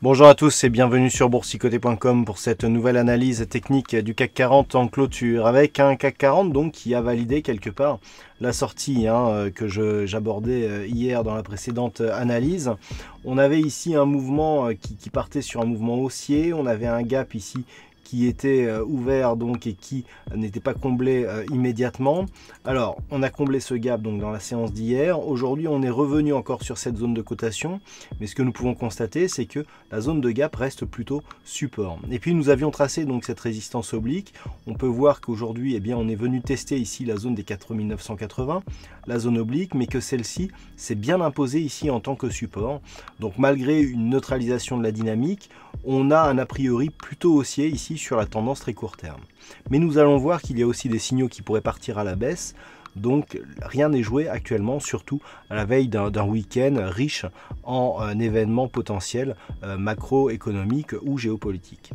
Bonjour à tous et bienvenue sur boursicoté.com pour cette nouvelle analyse technique du CAC 40 en clôture avec un CAC 40 donc qui a validé quelque part la sortie que j'abordais hier dans la précédente analyse. On avait ici un mouvement qui partait sur un mouvement haussier, on avait un gap ici qui était ouvert donc et qui n'était pas comblé immédiatement. Alors on a comblé ce gap donc dans la séance d'hier. Aujourd'hui on est revenu encore sur cette zone de cotation, mais ce que nous pouvons constater c'est que la zone de gap reste plutôt support. Et puis nous avions tracé donc cette résistance oblique. On peut voir qu'aujourd'hui on est venu tester ici la zone des 4980, la zone oblique, mais que celle-ci s'est bien imposée ici en tant que support. Donc malgré une neutralisation de la dynamique, on a un a priori plutôt haussier ici sur la tendance très court terme. Mais nous allons voir qu'il y a aussi des signaux qui pourraient partir à la baisse. Donc rien n'est joué actuellement, surtout à la veille d'un week-end riche en événements potentiels macroéconomiques ou géopolitiques.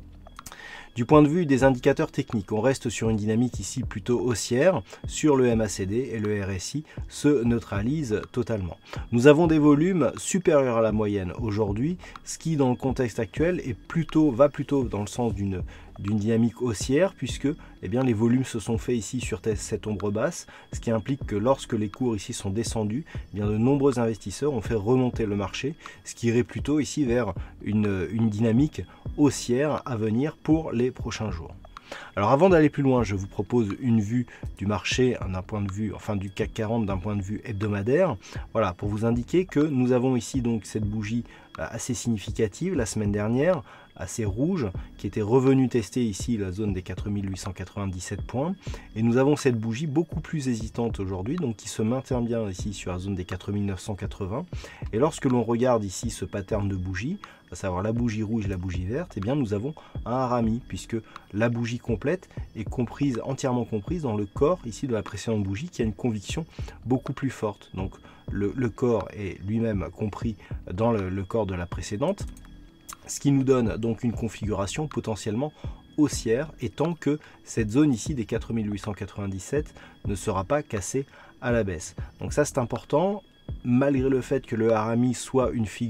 Du point de vue des indicateurs techniques, on reste sur une dynamique ici plutôt haussière. Sur le MACD et le RSI se neutralisent totalement. Nous avons des volumes supérieurs à la moyenne aujourd'hui, ce qui dans le contexte actuel va plutôt dans le sens d'une dynamique haussière, puisque les volumes se sont faits ici sur cette ombre basse, ce qui implique que lorsque les cours ici sont descendus, de nombreux investisseurs ont fait remonter le marché, ce qui irait plutôt ici vers une dynamique haussière à venir pour les prochains jours. Alors avant d'aller plus loin, je vous propose une vue du marché d'un point de vue, du CAC 40 d'un point de vue hebdomadaire. Voilà, pour vous indiquer que nous avons ici donc cette bougie assez significative la semaine dernière, assez rouge, qui était revenue tester ici la zone des 4897 points. Et nous avons cette bougie beaucoup plus hésitante aujourd'hui, donc qui se maintient bien ici sur la zone des 4980. Et lorsque l'on regarde ici ce pattern de bougie, à savoir la bougie rouge et la bougie verte, nous avons un harami, puisque la bougie complète est entièrement comprise dans le corps ici de la précédente bougie, qui a une conviction beaucoup plus forte. Donc le corps est lui-même compris dans le corps de la précédente, ce qui nous donne donc une configuration potentiellement haussière, et tant que cette zone ici des 4897 ne sera pas cassée à la baisse. Donc ça c'est important, malgré le fait que le harami soit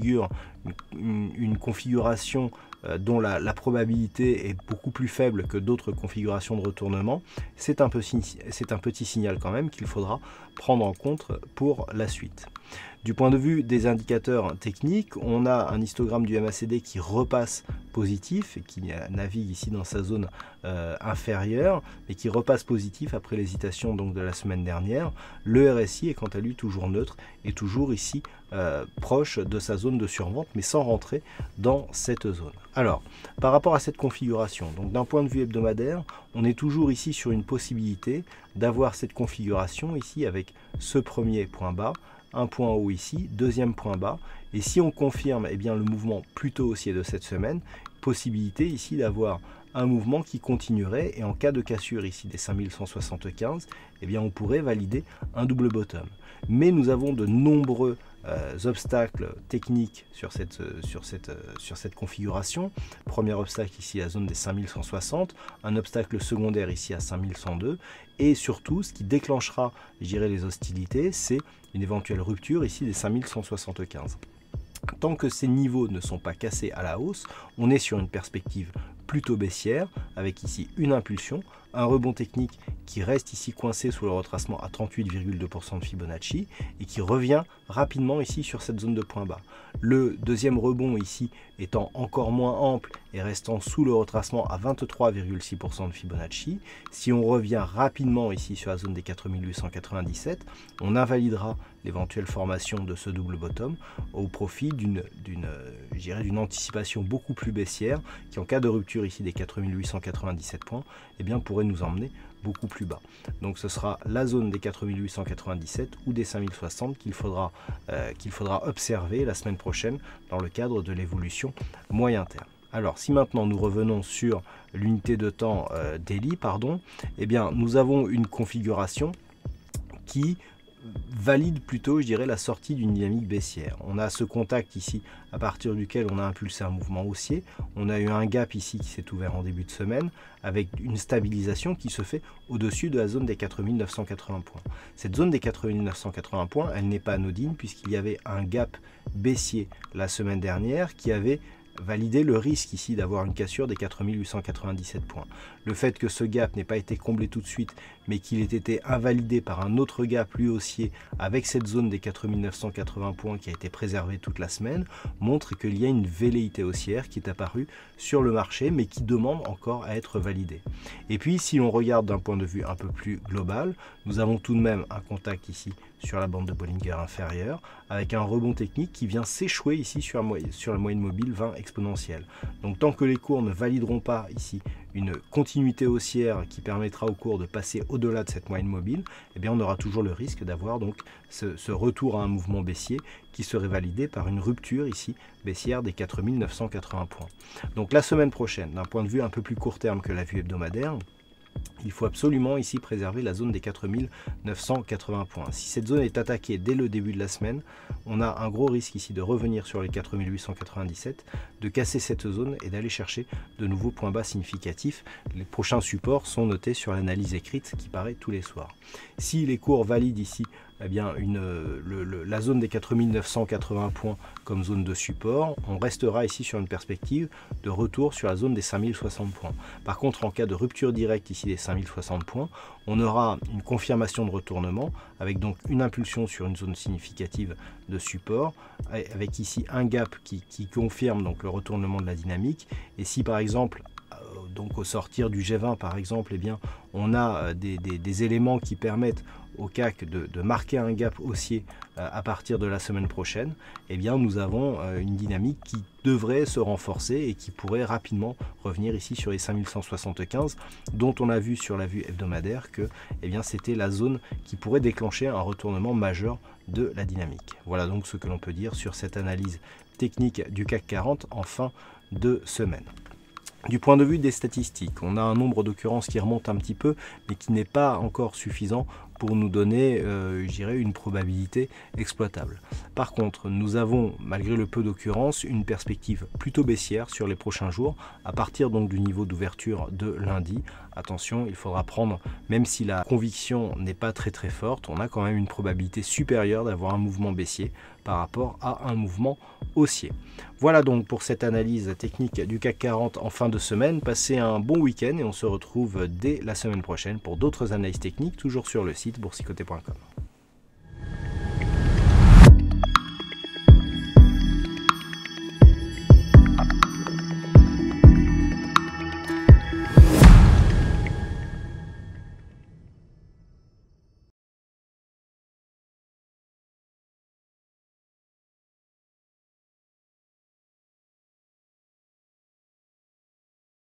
une configuration dont la probabilité est beaucoup plus faible que d'autres configurations de retournement, c'est un petit signal quand même qu'il faudra prendre en compte pour la suite. Du point de vue des indicateurs techniques, on a un histogramme du MACD qui repasse positif et qui navigue ici dans sa zone inférieure, mais qui repasse positif après l'hésitation donc de la semaine dernière. Le RSI est quant à lui toujours neutre et toujours ici proche de sa zone de survente, mais sans rentrer dans cette zone. Alors, par rapport à cette configuration, donc d'un point de vue hebdomadaire, on est toujours ici sur une possibilité d'avoir cette configuration ici avec ce premier point bas, un point haut ici, deuxième point bas, et si on confirme le mouvement plutôt haussier de cette semaine, possibilité ici d'avoir un mouvement qui continuerait, et en cas de cassure ici des 5175, on pourrait valider un double bottom. Mais nous avons de nombreux obstacles techniques sur cette configuration. Premier obstacle ici la zone des 5160, un obstacle secondaire ici à 5102, et surtout ce qui déclenchera les hostilités, c'est une éventuelle rupture ici des 5175. Tant que ces niveaux ne sont pas cassés à la hausse, on est sur une perspective plutôt baissière, avec ici une impulsion, un rebond technique qui reste ici coincé sous le retracement à 38,2% de Fibonacci et qui revient rapidement ici sur cette zone de point bas. Le deuxième rebond ici étant encore moins ample et restant sous le retracement à 23,6% de Fibonacci. Si on revient rapidement ici sur la zone des 4897, on invalidera l'éventuelle formation de ce double bottom au profit d'une anticipation beaucoup plus baissière qui, en cas de rupture ici des 4897 points, pourrait nous emmener beaucoup plus bas. Donc ce sera la zone des 4897 ou des 5060 qu'il faudra observer la semaine prochaine dans le cadre de l'évolution moyen terme. Alors si maintenant nous revenons sur l'unité de temps daily, nous avons une configuration qui valide plutôt, la sortie d'une dynamique baissière. On a ce contact ici à partir duquel on a impulsé un mouvement haussier. On a eu un gap ici qui s'est ouvert en début de semaine avec une stabilisation qui se fait au-dessus de la zone des 4980 points. Cette zone des 4980 points, elle n'est pas anodine puisqu'il y avait un gap baissier la semaine dernière qui avait valider le risque ici d'avoir une cassure des 4897 points. Le fait que ce gap n'ait pas été comblé tout de suite, mais qu'il ait été invalidé par un autre gap lui haussier avec cette zone des 4980 points qui a été préservée toute la semaine, montre qu'il y a une velléité haussière qui est apparue sur le marché, mais qui demande encore à être validée. Et puis, si l'on regarde d'un point de vue un peu plus global, nous avons tout de même un contact ici sur la bande de Bollinger inférieure, avec un rebond technique qui vient s'échouer ici sur la moyenne mobile 20 exponentielle. Donc tant que les cours ne valideront pas ici une continuité haussière qui permettra au cours de passer au-delà de cette moyenne mobile, eh bien on aura toujours le risque d'avoir donc ce retour à un mouvement baissier qui serait validé par une rupture ici baissière des 4980 points. Donc la semaine prochaine, d'un point de vue un peu plus court terme que la vue hebdomadaire, il faut absolument ici préserver la zone des 4980 points. Si cette zone est attaquée dès le début de la semaine, on a un gros risque ici de revenir sur les 4897, de casser cette zone et d'aller chercher de nouveaux points bas significatifs. Les prochains supports sont notés sur l'analyse écrite qui paraît tous les soirs. Si les cours valident ici eh bien la zone des 4980 points comme zone de support, on restera ici sur une perspective de retour sur la zone des 5060 points. Par contre, en cas de rupture directe ici des 5060 points, on aura une confirmation de retournement avec donc une impulsion sur une zone significative de support, avec ici un gap qui confirme donc le retournement de la dynamique. Et si par exemple donc au sortir du G20 par exemple, eh bien, on a des éléments qui permettent au CAC de marquer un gap haussier à partir de la semaine prochaine, eh bien, nous avons une dynamique qui devrait se renforcer et qui pourrait rapidement revenir ici sur les 5175, dont on a vu sur la vue hebdomadaire que eh bien, c'était la zone qui pourrait déclencher un retournement majeur de la dynamique. Voilà donc ce que l'on peut dire sur cette analyse technique du CAC 40 en fin de semaine. Du point de vue des statistiques, on a un nombre d'occurrences qui remonte un petit peu, mais qui n'est pas encore suffisant pour nous donner, je dirais, une probabilité exploitable. Par contre, nous avons, malgré le peu d'occurrences, une perspective plutôt baissière sur les prochains jours, à partir donc du niveau d'ouverture de lundi. Attention, il faudra prendre, même si la conviction n'est pas très forte, on a quand même une probabilité supérieure d'avoir un mouvement baissier par rapport à un mouvement haussier. Voilà donc pour cette analyse technique du CAC 40 en fin de semaine. Passez un bon week-end et on se retrouve dès la semaine prochaine pour d'autres analyses techniques, toujours sur le site boursicoté.com.